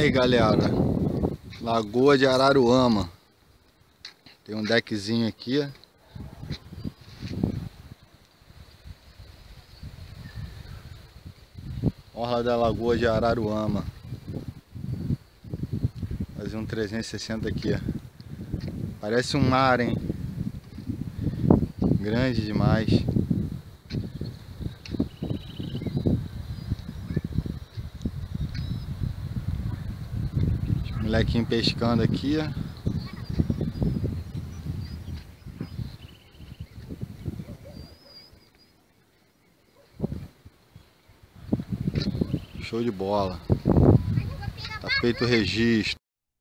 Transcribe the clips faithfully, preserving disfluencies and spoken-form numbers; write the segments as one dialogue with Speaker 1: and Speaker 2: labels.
Speaker 1: Aí galera, Lagoa de Araruama. Tem um deckzinho aqui. Orla da Lagoa de Araruama. Fazer um trezentos e sessenta aqui. Parece um mar, hein? Grande demais. Molequinho pescando aqui. Show de bola. Tá feito o registro.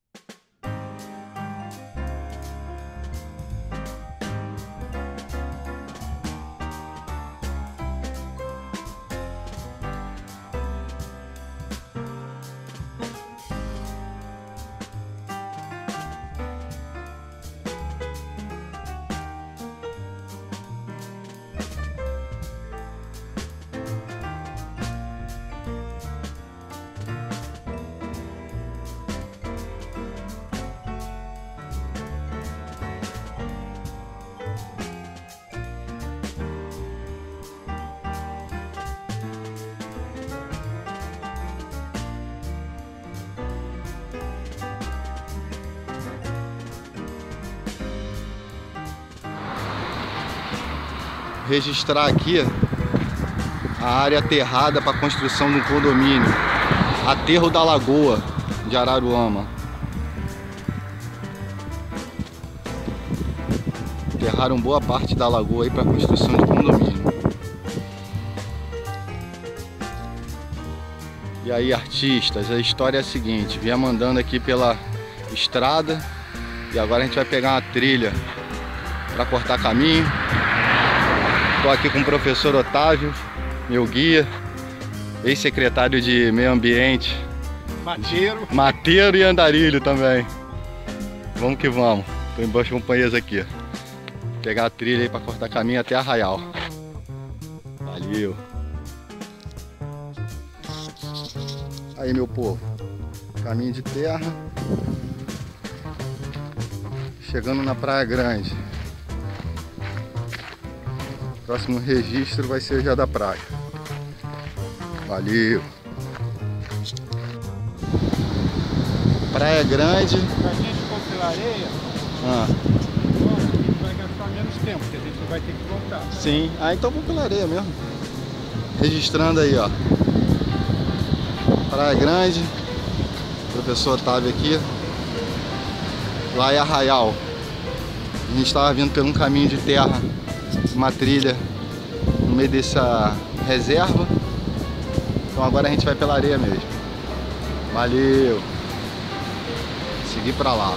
Speaker 1: Registrar aqui a área aterrada para construção de um condomínio, Aterro da Lagoa de Araruama. Aterraram boa parte da lagoa aí para construção de condomínio. E aí, artistas, a história é a seguinte: viemos andando aqui pela estrada e agora a gente vai pegar uma trilha para cortar caminho. Estou aqui com o professor Otávio, meu guia, ex-secretário de Meio Ambiente.
Speaker 2: Mateiro.
Speaker 1: Mateiro e andarilho também. Vamos que vamos. Estou em boas companhias aqui. Vou pegar a trilha aí para cortar caminho até Arraial. Valeu. Aí, meu povo. Caminho de terra. Chegando na Praia Grande. Próximo registro vai ser já da praia. Valeu! Praia Grande.
Speaker 2: Pra gente for pela areia,
Speaker 1: Ah.
Speaker 2: bom, a gente vai gastar menos tempo, porque a gente vai ter que voltar.
Speaker 1: Sim. Ah, então vamos pela areia mesmo. Registrando aí, ó. Praia Grande. Professor Otávio aqui. Lá é Arraial. A gente estava vindo por um caminho de terra, uma trilha no meio dessa reserva. Então agora a gente vai pela areia mesmo. Valeu! Seguir pra lá.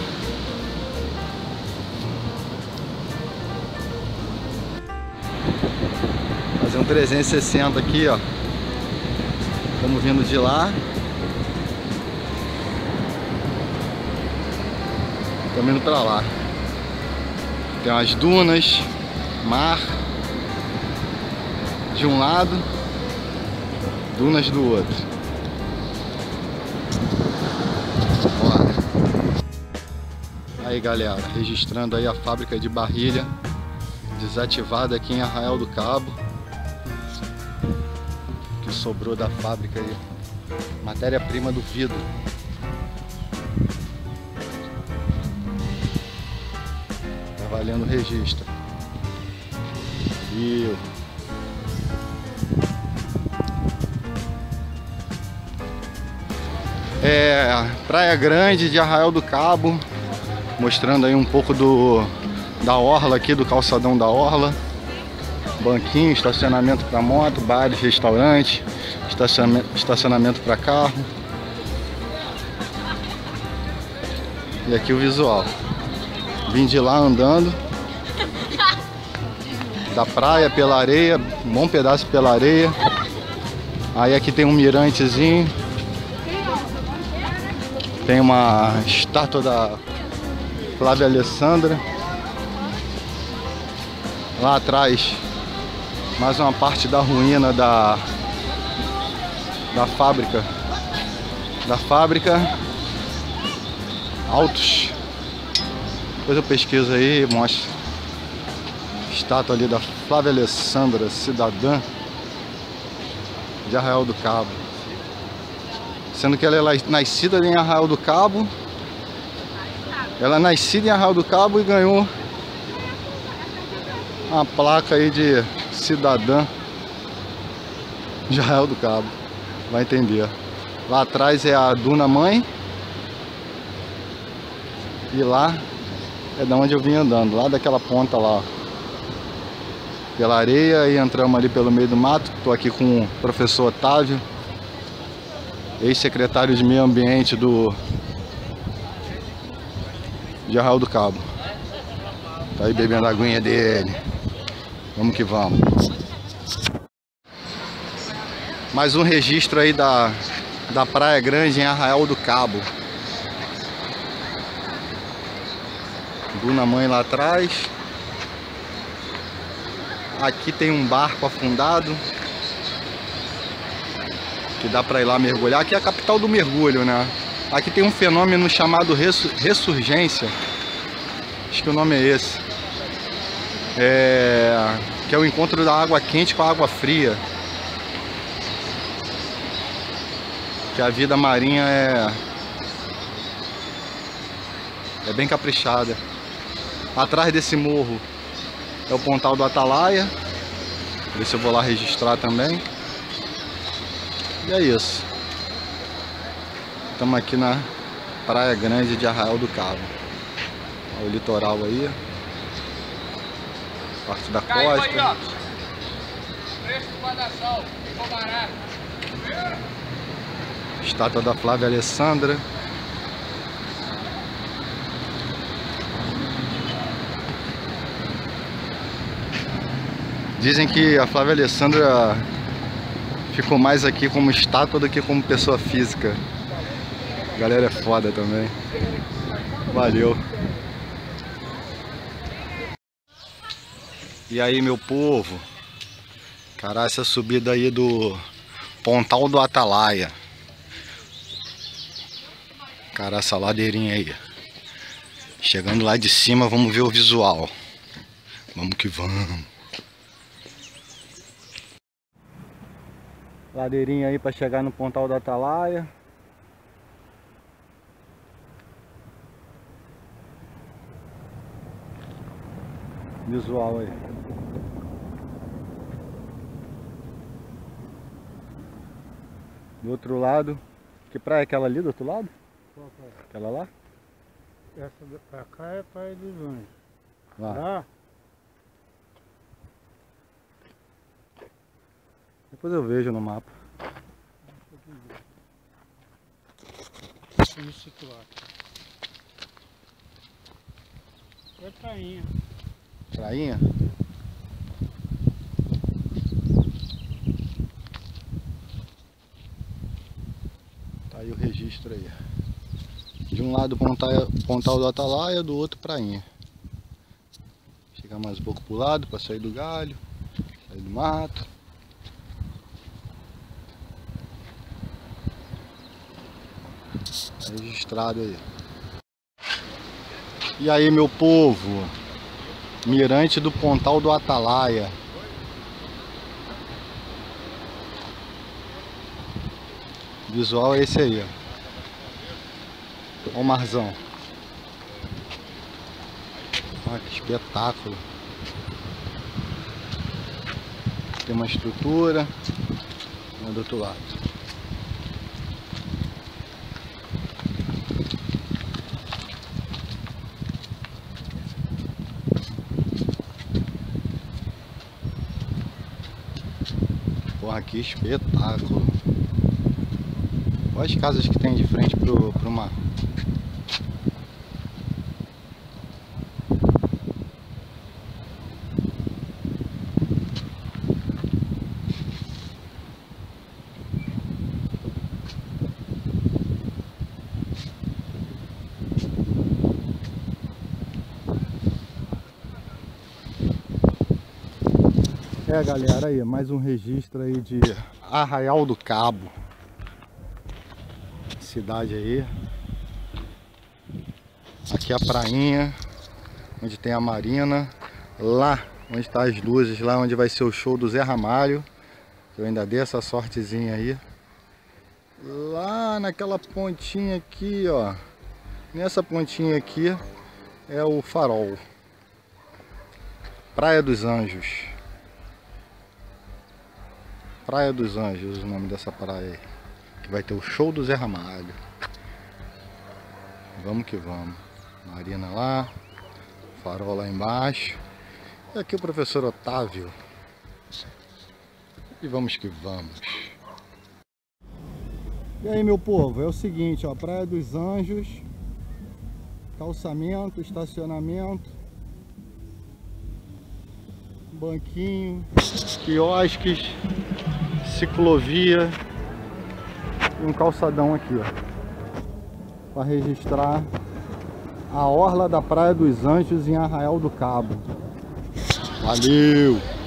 Speaker 1: Fazer um trezentos e sessenta aqui, ó. Estamos vindo de lá. Estamos indo pra lá. Tem umas dunas, mar de um lado, dunas do outro. Bora. Aí galera, registrando aí a fábrica de barrilha desativada aqui em Arraial do Cabo. O que sobrou da fábrica aí, matéria-prima do vidro. Tá valendo o registro. Viu? É, Praia Grande de Arraial do Cabo, mostrando aí um pouco do da orla aqui, do calçadão da orla. Banquinho, estacionamento para moto, bares, restaurantes, estacionamento, estacionamento para carro. E aqui o visual. Vim de lá andando da praia pela areia, um bom pedaço pela areia. Aí aqui tem um mirantezinho. Tem uma estátua da Flávia Alessandra. Lá atrás, mais uma parte da ruína da, da fábrica. Da fábrica. altos. Depois eu pesquiso aí e mostro. Estátua ali da Flávia Alessandra, cidadã de Arraial do Cabo. Sendo que ela é nascida em Arraial do Cabo. Ela é nascida em Arraial do Cabo e ganhou uma placa aí de cidadã de Arraial do Cabo. Vai entender. Lá atrás é a Duna Mãe. E lá é da onde eu vim andando, lá daquela ponta lá, pela areia, e entramos ali pelo meio do mato. Estou aqui com o professor Otávio, ex-secretário de Meio Ambiente do de Arraial do Cabo. Tá aí bebendo a aguinha dele. Vamos que vamos. Mais um registro aí da, da Praia Grande em Arraial do Cabo. Duna Mãe lá atrás. Aqui tem um barco afundado que dá para ir lá mergulhar. Aqui é a capital do mergulho, né? Aqui tem um fenômeno chamado ressurgência. Acho que o nome é esse. É... que é o encontro da água quente com a água fria. Que a vida marinha é é bem caprichada. Atrás desse morro é o Pontal do Atalaia. Ver se eu vou lá registrar também. E é isso. Estamos aqui na Praia Grande de Arraial do Cabo. Olha o litoral aí. Parte da
Speaker 3: Caiu
Speaker 1: costa.
Speaker 3: aí, ó. Preço do guarda-sol, ficou barato.
Speaker 1: Estátua da Flávia Alessandra. Dizem que a Flávia Alessandra ficou mais aqui como estátua do que como pessoa física. A galera é foda também. Valeu. E aí, meu povo? Cara, essa subida aí do Pontal do Atalaia. Cara, essa ladeirinha aí. Chegando lá de cima, vamos ver o visual. Vamos que vamos. Ladeirinha aí para chegar no Pontal do Atalaia. Visual aí. Do outro lado. Que praia é aquela ali do outro lado?
Speaker 2: Qual praia?
Speaker 1: Aquela lá?
Speaker 2: Essa pra cá é Praia dos Anjos.
Speaker 1: Lá.
Speaker 2: Lá?
Speaker 1: Depois eu vejo no mapa.
Speaker 2: Isso lá. É prainha.
Speaker 1: Prainha? Tá aí o registro aí. De um lado Pontal, Pontal do Atalaia, do outro prainha. Chegar mais um pouco pro lado para sair do galho, sair do mato. Registrado aí. E aí, meu povo, mirante do Pontal do Atalaia. O visual é esse aí, ó. Olha o marzão. Olha que espetáculo. Tem uma estrutura. Vamos do outro lado. Porra, que espetáculo. Olha as casas que tem de frente pro, pro mar. É, galera, aí, mais um registro aí de Arraial do Cabo. Cidade aí. Aqui é a prainha, onde tem a marina. Lá onde está as luzes, lá onde vai ser o show do Zé Ramalho. Eu ainda dei essa sortezinha aí. Lá naquela pontinha aqui, ó. Nessa pontinha aqui é o farol. Praia dos Anjos. Praia dos Anjos, o nome dessa praia aí. Que vai ter o show do Zé Ramalho. Vamos que vamos. Marina lá. Farol lá embaixo. E aqui o professor Otávio. E vamos que vamos. E aí, meu povo, é o seguinte, ó, Praia dos Anjos. Calçamento, estacionamento. Banquinho, quiosques, ciclovia e um calçadão aqui, ó, para registrar a orla da Praia dos Anjos em Arraial do Cabo. Valeu!